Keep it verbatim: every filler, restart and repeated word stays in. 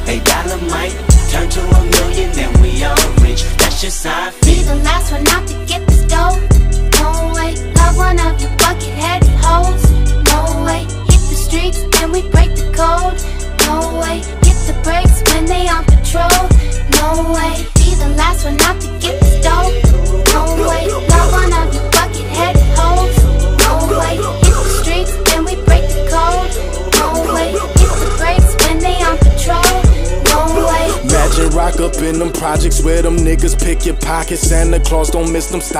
A dollar might turn to a million, then we all rich. That's just how I feel. Be the last one out to get this dough. No way, love one of you bucket-headed hoes. No way, hit the streets and we break the code. No way, hit the brakes when they on patrol. No way, be the last one out to get this dough. No way, love one of you bucket-headed hoes. No way, hit the streets and we break the code. No way, hit the brakes when they on patrol. No way. Imagine rock up in them projects where them niggas pick your pockets. Santa Claus don't miss them.